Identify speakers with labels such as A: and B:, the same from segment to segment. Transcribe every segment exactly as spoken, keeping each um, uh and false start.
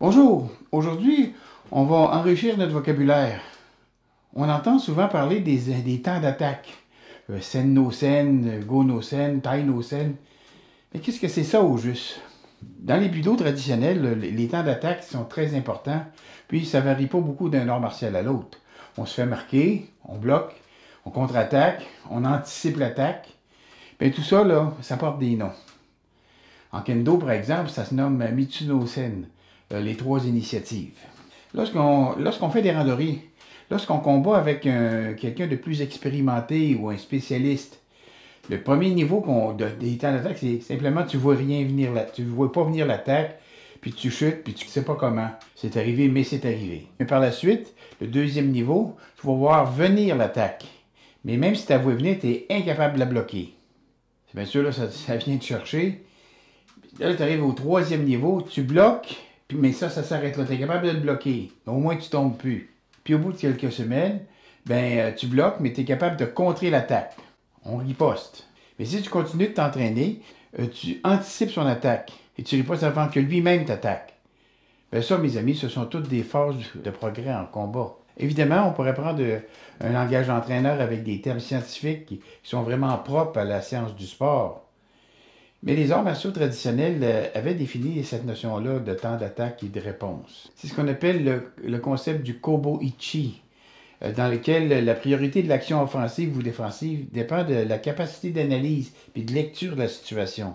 A: Bonjour, aujourd'hui, on va enrichir notre vocabulaire. On entend souvent parler des, des temps d'attaque. Euh, sen no sen, go no sen, tai no sen. Mais qu'est-ce que c'est ça au juste? Dans les budo traditionnels, les, les temps d'attaque sont très importants, puis ça varie pas beaucoup d'un art martial à l'autre. On se fait marquer, on bloque, on contre-attaque, on anticipe l'attaque. Bien, tout ça, là, ça porte des noms. En kendo, par exemple, ça se nomme Mitsuno-sen, euh, les trois initiatives. Lorsqu'on lorsqu'on fait des randonnées, lorsqu'on combat avec quelqu'un de plus expérimenté ou un spécialiste, le premier niveau qu'on, de, des temps d'attaque, c'est simplement tu vois rien venir là, tu vois pas venir l'attaque, puis tu chutes, puis tu ne sais pas comment. C'est arrivé, mais c'est arrivé. Mais par la suite, le deuxième niveau, tu vas voir venir l'attaque. Mais même si tu la vois venir, tu es incapable de la bloquer. Bien sûr, là, ça, ça vient te chercher. Là, tu arrives au troisième niveau, tu bloques, puis, mais ça, ça s'arrête là. Tu es capable de le bloquer. Au moins, tu ne tombes plus. Puis au bout de quelques semaines, ben, euh, tu bloques, mais tu es capable de contrer l'attaque. On riposte. Mais si tu continues de t'entraîner, euh, tu anticipes son attaque. Et tu ripostes avant que lui-même t'attaque. Ben ça, mes amis, ce sont toutes des phases de progrès en combat. Évidemment, on pourrait prendre euh, un langage d'entraîneur avec des termes scientifiques qui sont vraiment propres à la science du sport. Mais les arts martiaux traditionnels euh, avaient défini cette notion-là de temps d'attaque et de réponse. C'est ce qu'on appelle le, le concept du Kobo-ichi, euh, dans lequel la priorité de l'action offensive ou défensive dépend de la capacité d'analyse et de lecture de la situation.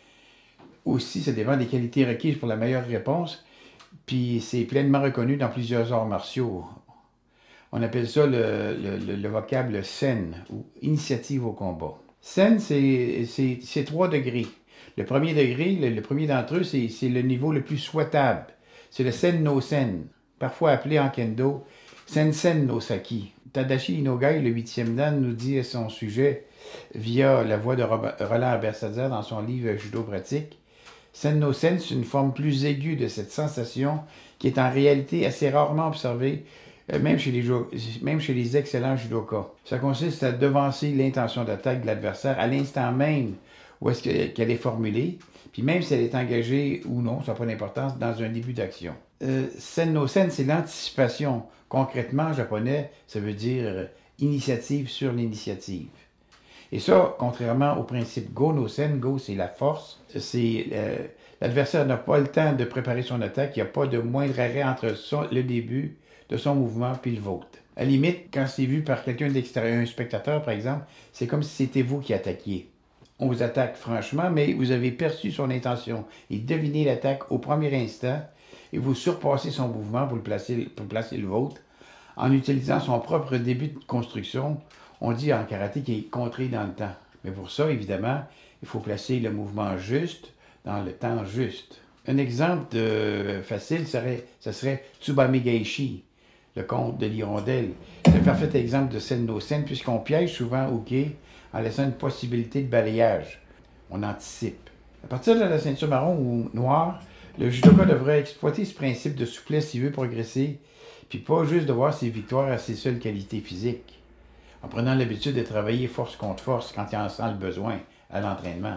A: Aussi, ça dépend des qualités requises pour la meilleure réponse, puis c'est pleinement reconnu dans plusieurs arts martiaux. On appelle ça le, le, le vocable sen, ou initiative au combat. Sen, c'est trois degrés. Le premier degré, le, le premier d'entre eux, c'est le niveau le plus souhaitable. C'est le sen no sen, parfois appelé en kendo sen sen no saki. Tadashi Inogai, le huitième dan, nous dit à son sujet via la voix de Roland Abersadzer dans son livre Judo pratique. Sen no sen, c'est une forme plus aiguë de cette sensation qui est en réalité assez rarement observée Même chez, les, même chez les excellents judokas. Ça consiste à devancer l'intention d'attaque de l'adversaire à l'instant même où est-ce qu'elle est formulée, puis même si elle est engagée ou non, ça n'a pas d'importance, dans un début d'action. Euh, sen no sen, c'est l'anticipation. Concrètement, en japonais, ça veut dire initiative sur l'initiative. Et ça, contrairement au principe go no sen, go c'est la force, c'est euh, l'adversaire n'a pas le temps de préparer son attaque, il n'y a pas de moindre arrêt entre son, le début de son mouvement puis le vôtre. À la limite, quand c'est vu par quelqu'un d'extérieur, un spectateur par exemple, c'est comme si c'était vous qui attaquiez. On vous attaque franchement, mais vous avez perçu son intention et deviné l'attaque au premier instant et vous surpassez son mouvement pour, le placer, pour placer le vôtre en utilisant son propre début de construction. On dit en karaté qu'il est contré dans le temps. Mais pour ça, évidemment, il faut placer le mouvement juste dans le temps juste. Un exemple de facile serait, ce serait Tsubame Geishi, le conte de l'hirondelle. C'est un parfait exemple de sen no sen puisqu'on piège souvent au quai en laissant une possibilité de balayage. On anticipe. À partir de la ceinture marron ou noire, le judoka devrait exploiter ce principe de souplesse s'il veut progresser, puis pas juste de voir ses victoires à ses seules qualités physiques, en prenant l'habitude de travailler force contre force quand il en sent le besoin à l'entraînement.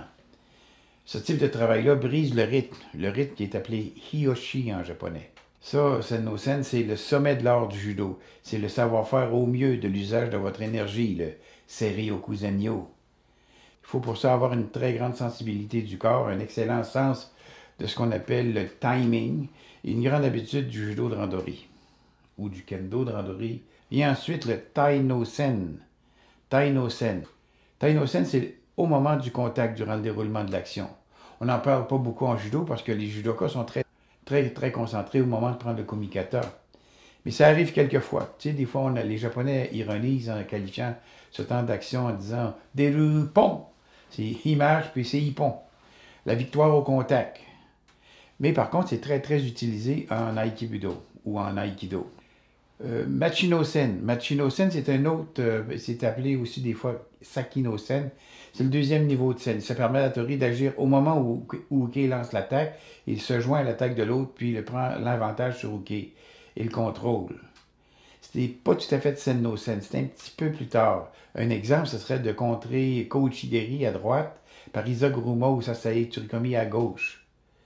A: Ce type de travail-là brise le rythme, le rythme qui est appelé hiyoshi en japonais. Ça, sen no sen, c'est le sommet de l'art du judo. C'est le savoir-faire au mieux de l'usage de votre énergie, le serré okusanyo. Il faut pour ça avoir une très grande sensibilité du corps, un excellent sens de ce qu'on appelle le timing et une grande habitude du judo de randori, ou du kendo de randori. Vient ensuite le tai no sen. Tai no sen. Tai no sen, c'est au moment du contact durant le déroulement de l'action. On n'en parle pas beaucoup en judo parce que les judokas sont très, très, très concentrés au moment de prendre le kumikata. Mais ça arrive quelquefois. Tu sais, des fois, on a, les Japonais ironisent en qualifiant ce temps d'action en disant « deru pon ». C'est image, puis c'est ippon. La victoire au contact. Mais par contre, c'est très, très utilisé en aikibudo ou en aikido. Euh, Machino-sen. Machino-sen, c'est un autre, euh, c'est appelé aussi des fois Sakino-sen. C'est le deuxième niveau de sen. Ça permet à Tori d'agir au moment où, où Uke lance l'attaque. Il se joint à l'attaque de l'autre, puis il prend l'avantage sur Uke et le contrôle. C'était pas tout à fait sen no sen, c'était un petit peu plus tard. Un exemple, ce serait de contrer Ko Uchideri à droite par Isaguruma ou Sasae Tsurikomi à gauche.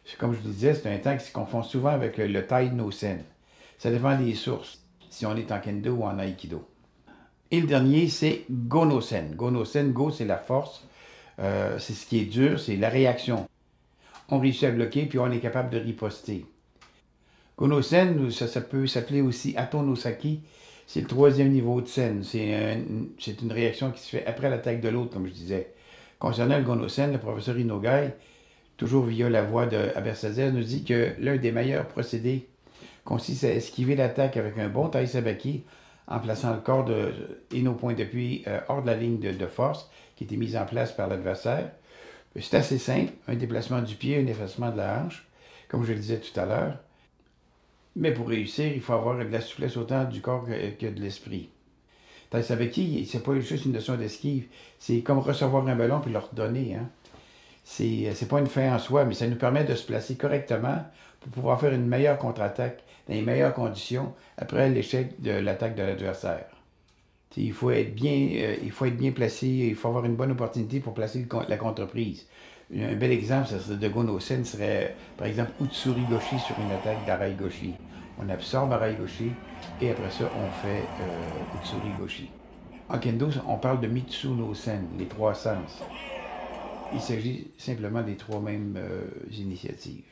A: Comme je vous disais, c'est un temps qui se confond souvent avec le, le Tai no Sen. Ça dépend des sources, si on est en kendo ou en aikido. Et le dernier, c'est Go no Sen. Go no Sen, Go, c'est la force. Euh, c'est ce qui est dur, c'est la réaction. On réussit à bloquer, puis on est capable de riposter. Go no Sen, ça, ça peut s'appeler aussi Ato no Saki. C'est le troisième niveau de Sen. C'est un, une réaction qui se fait après l'attaque de l'autre, comme je disais. Concernant le Go no Sen, le professeur Inogai, toujours via la voix de Abersazer, nous dit que l'un des meilleurs procédés consiste à esquiver l'attaque avec un bon Tai Sabaki en plaçant le corps de, et nos points d'appui euh, hors de la ligne de, de force qui était mise en place par l'adversaire. C'est assez simple, un déplacement du pied, un effacement de la hanche, comme je le disais tout à l'heure. Mais pour réussir, il faut avoir de la souplesse autant du corps que, que de l'esprit. Tai Sabaki, c'est pas juste une notion d'esquive, c'est comme recevoir un ballon puis le redonner. Hein. C'est pas une fin en soi, mais ça nous permet de se placer correctement pour pouvoir faire une meilleure contre-attaque dans les meilleures conditions après l'échec de l'attaque de l'adversaire. Il faut être bien, euh, il faut être bien placé, il faut avoir une bonne opportunité pour placer le, la contreprise. Un bel exemple ça, de Go no Sen serait, par exemple, Utsuri Goshi sur une attaque d'Arai Goshi. On absorbe Arai Goshi et après ça, on fait euh, Utsuri Goshi. En kendo, on parle de Mitsu no Sen, les trois sens. Il s'agit simplement des trois mêmes euh, initiatives.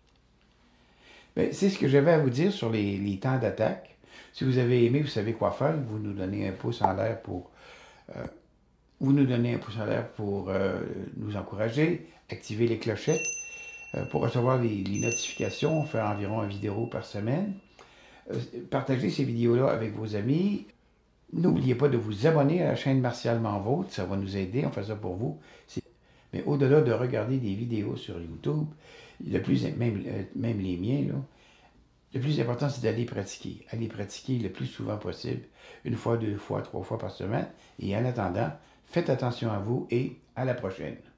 A: C'est ce que j'avais à vous dire sur les, les temps d'attaque. Si vous avez aimé, vous savez quoi faire. Vous nous donnez un pouce en l'air pour, euh, vous nous donnez un pouce en l'air pour euh, nous encourager, activer les clochettes euh, pour recevoir les, les notifications. On fait environ une vidéo par semaine. Euh, partagez ces vidéos-là avec vos amis. N'oubliez pas de vous abonner à la chaîne Martialement Vôtre. Ça va nous aider. On fait ça pour vous. Mais au-delà de regarder des vidéos sur YouTube, le plus, même, même les miens, là, le plus important, c'est d'aller pratiquer. Aller pratiquer le plus souvent possible, une fois, deux fois, trois fois par semaine. Et en attendant, faites attention à vous et à la prochaine.